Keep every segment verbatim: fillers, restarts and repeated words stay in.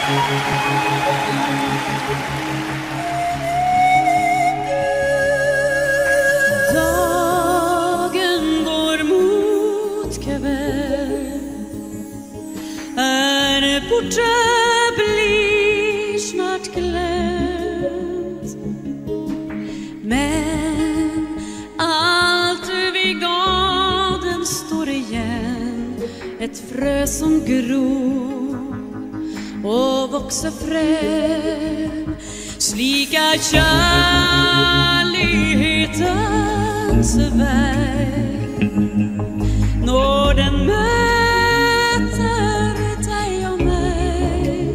Dagen går mot kväll, är borta blir snart glömt, men allt vid gaden står igen, ett frö som gror och växer fram, slika kärlighetens väg, når den möter dig och mig.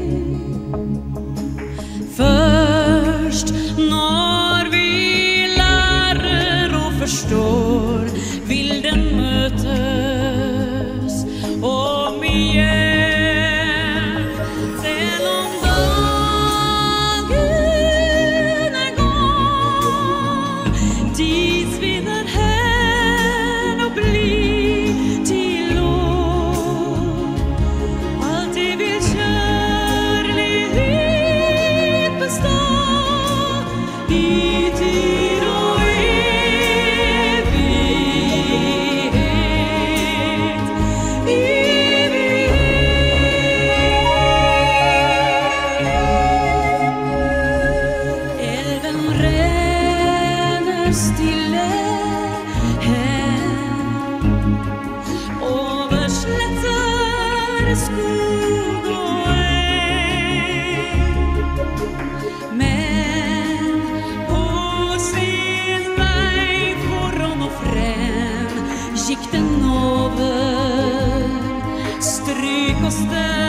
Först när vi lär och förstår, vill den mötas om igen. Stryk och ställ